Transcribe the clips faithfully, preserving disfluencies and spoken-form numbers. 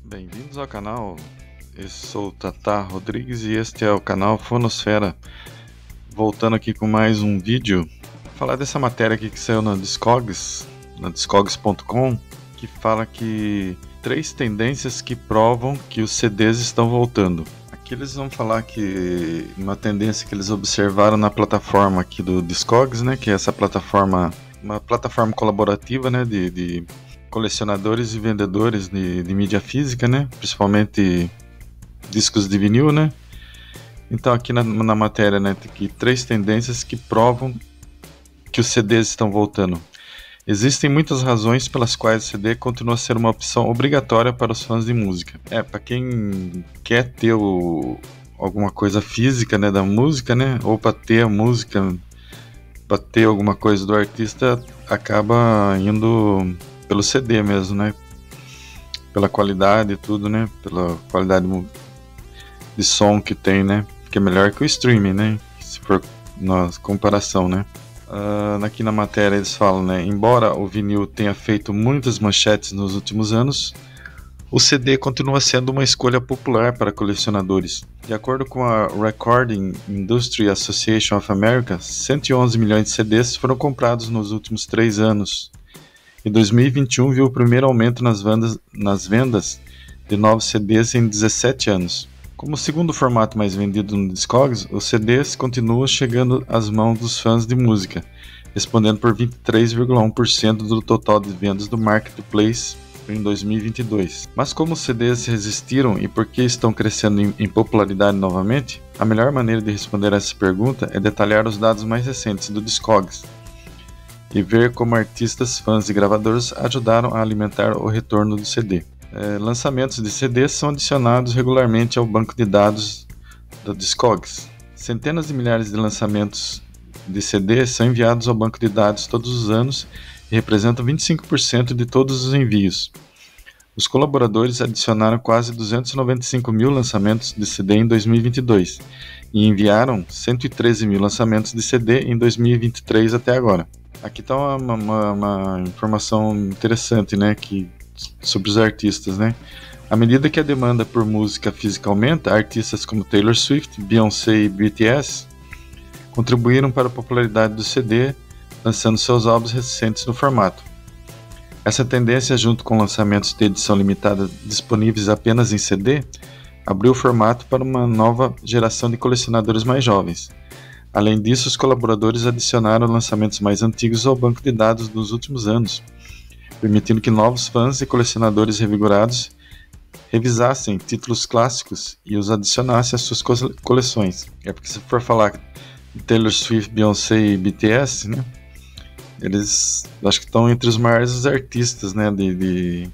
Bem-vindos ao canal. Eu sou o Tata Rodrigues e este é o canal Fonosfera. Voltando aqui com mais um vídeo, falar dessa matéria aqui que saiu na Discogs, na discogs ponto com, que fala que três tendências que provam que os C Ds estão voltando. Aqui eles vão falar que uma tendência que eles observaram na plataforma aqui do Discogs, né, que é essa plataforma, uma plataforma colaborativa, né, de, de colecionadores e vendedores de, de mídia física, né, principalmente discos de vinil, né. Então aqui na, na matéria, né, tem aqui três tendências que provam que os C Ds estão voltando. Existem muitas razões pelas quais o C D continua a ser uma opção obrigatória para os fãs de música. É, para quem quer ter o, alguma coisa física, né, da música, né, ou para ter a música, para ter alguma coisa do artista, acaba indo pelo C D mesmo, né, pela qualidade e tudo, né, pela qualidade de som que tem, né, que é melhor que o streaming, né, se for na comparação, né. Uh, aqui na matéria eles falam, né, embora o vinil tenha feito muitas manchetes nos últimos anos, o C D continua sendo uma escolha popular para colecionadores. De acordo com a Recording Industry Association of America, cento e onze milhões de C Ds foram comprados nos últimos três anos. E dois mil e vinte e um viu o primeiro aumento nas vendas, nas vendas de novos C Ds em dezessete anos. Como o segundo formato mais vendido no Discogs, os C Ds continuam chegando às mãos dos fãs de música, respondendo por vinte e três vírgula um por cento do total de vendas do Marketplace em dois mil e vinte e dois. Mas como os C Ds resistiram e por que estão crescendo em, em popularidade novamente, a melhor maneira de responder a essa pergunta é detalhar os dados mais recentes do Discogs e ver como artistas, fãs e gravadores ajudaram a alimentar o retorno do C D. É, lançamentos de C Ds são adicionados regularmente ao banco de dados da Discogs. Centenas de milhares de lançamentos de C Ds são enviados ao banco de dados todos os anos e representam vinte e cinco por cento de todos os envios. Os colaboradores adicionaram quase duzentos e noventa e cinco mil lançamentos de C D em dois mil e vinte e dois e enviaram cento e treze mil lançamentos de C D em dois mil e vinte e três até agora. Aqui está uma, uma, uma informação interessante, né, que sobre os artistas, né? À medida que a demanda por música física aumenta, artistas como Taylor Swift, Beyoncé e B T S contribuíram para a popularidade do C D, lançando seus álbuns recentes no formato. Essa tendência, junto com lançamentos de edição limitada disponíveis apenas em C D, abriu o formato para uma nova geração de colecionadores mais jovens. Além disso, os colaboradores adicionaram lançamentos mais antigos ao banco de dados dos últimos anos, permitindo que novos fãs e colecionadores revigorados revisassem títulos clássicos e os adicionassem às suas coleções. É porque se for falar de Taylor Swift, Beyoncé e B T S, né, eles acho que estão entre os maiores artistas, né, de, de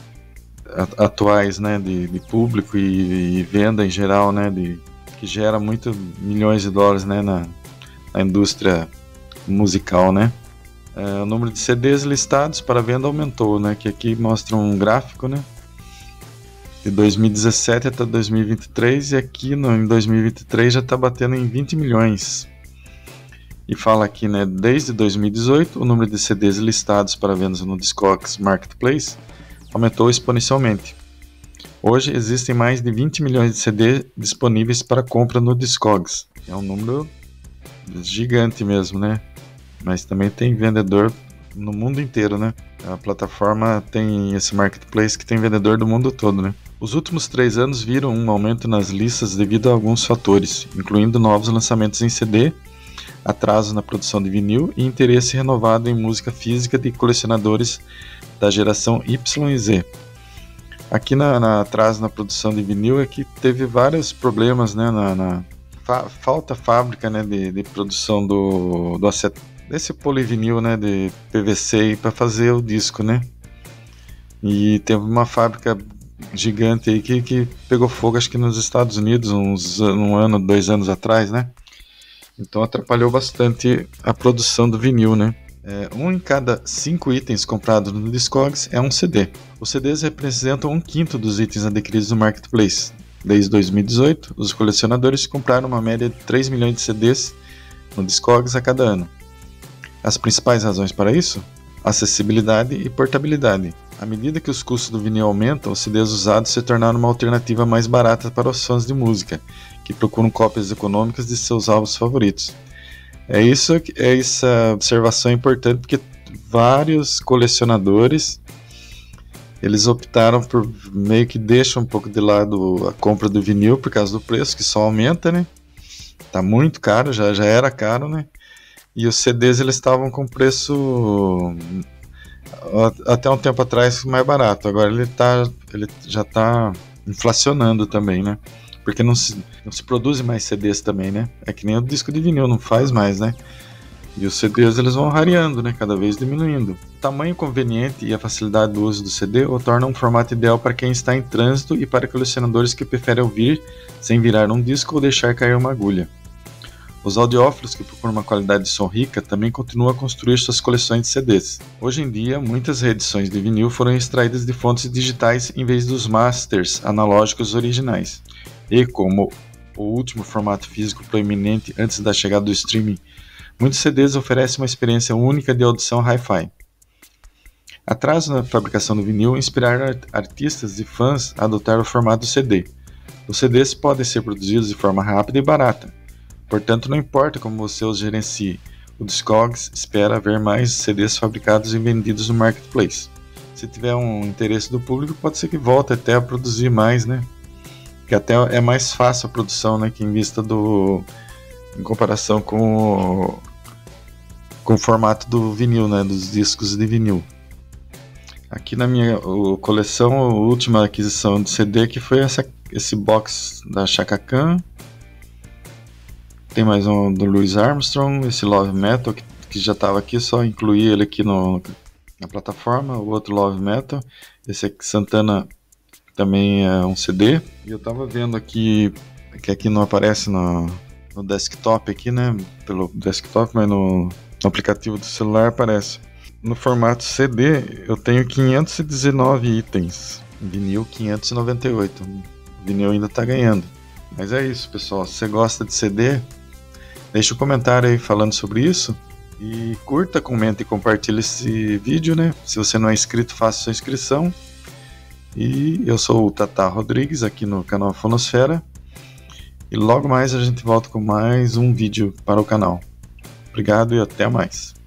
atuais, né, de, de público e, e venda em geral, né, de, que gera muito milhões de dólares, né, na, na indústria musical, né. É, o número de C Ds listados para venda aumentou, né, que aqui mostra um gráfico, né, de dois mil e dezessete até dois mil e vinte e três, e aqui no, em dois mil e vinte e três já está batendo em vinte milhões. E fala aqui, né, desde dois mil e dezoito o número de C Ds listados para vendas no Discogs Marketplace aumentou exponencialmente. Hoje existem mais de vinte milhões de C D disponíveis para compra no Discogs. É um número gigante mesmo, né? Mas também tem vendedor no mundo inteiro, né? A plataforma tem esse marketplace que tem vendedor do mundo todo, né? Os últimos três anos viram um aumento nas listas devido a alguns fatores, incluindo novos lançamentos em C D, atraso na produção de vinil e interesse renovado em música física de colecionadores da geração Y e Z. Aqui na, na atraso na produção de vinil é que teve vários problemas, né? Na, na fa, falta fábrica, né? De, de produção do, do acetato, desse polivinil, né, de P V C para fazer o disco, né? E teve uma fábrica gigante aí que, que pegou fogo, acho que nos Estados Unidos, uns, um ano, dois anos atrás, né? Então atrapalhou bastante a produção do vinil, né? É, um em cada cinco itens comprados no Discogs é um C D. Os C Ds representam um quinto dos itens adquiridos no Marketplace. Desde dois mil e dezoito, os colecionadores compraram uma média de três milhões de C Ds no Discogs a cada ano. As principais razões para isso? Acessibilidade e portabilidade. À medida que os custos do vinil aumentam, os C Ds usados se tornaram uma alternativa mais barata para os fãs de música, que procuram cópias econômicas de seus álbuns favoritos. É isso, é essa observação é importante, porque vários colecionadores eles optaram por meio que deixam um pouco de lado a compra do vinil por causa do preço, que só aumenta, né? Tá muito caro, já, já era caro, né? E os C Ds eles estavam com preço até um tempo atrás mais barato. Agora ele, tá, ele já está inflacionando também, né? Porque não se, não se produz mais C Ds também, né? É que nem o disco de vinil, não faz mais, né? E os C Ds eles vão rareando, né? Cada vez diminuindo. O tamanho conveniente e a facilidade do uso do C D o tornam um formato ideal para quem está em trânsito e para colecionadores que preferem ouvir sem virar um disco ou deixar cair uma agulha. Os audiófilos que procuram uma qualidade de som rica também continuam a construir suas coleções de C Ds. Hoje em dia, muitas reedições de vinil foram extraídas de fontes digitais em vez dos masters analógicos originais. E como o último formato físico proeminente antes da chegada do streaming, muitos C Ds oferecem uma experiência única de audição hi-fi. Atraso na fabricação do vinil inspiraram artistas e fãs a adotar o formato C D. Os C Ds podem ser produzidos de forma rápida e barata. Portanto, não importa como você os gerencie, o Discogs espera ver mais C Ds fabricados e vendidos no marketplace. Se tiver um interesse do público, pode ser que volte até a produzir mais, né? Que até é mais fácil a produção, né? Que em vista do... em comparação com o, com o formato do vinil, né? Dos discos de vinil. Aqui na minha o, coleção, a última aquisição de C D que foi essa, esse box da Chaka Khan. Tem mais um do Louis Armstrong, esse Love Metal, que, que já estava aqui, só incluí ele aqui no, na plataforma. O outro Love Metal, esse aqui Santana também é um C D. E eu estava vendo aqui, que aqui não aparece no, no desktop aqui, né? Pelo desktop, mas no, no aplicativo do celular aparece. No formato C D, eu tenho quinhentos e dezenove itens, vinil quinhentos e noventa e oito. O vinil ainda está ganhando. Mas é isso, pessoal. Se você gosta de C D, deixa um comentário aí falando sobre isso. E curta, comenta e compartilha esse vídeo, né? Se você não é inscrito, faça sua inscrição. E eu sou o Tata Rodrigues, aqui no canal Fonosfera. E logo mais a gente volta com mais um vídeo para o canal. Obrigado e até mais.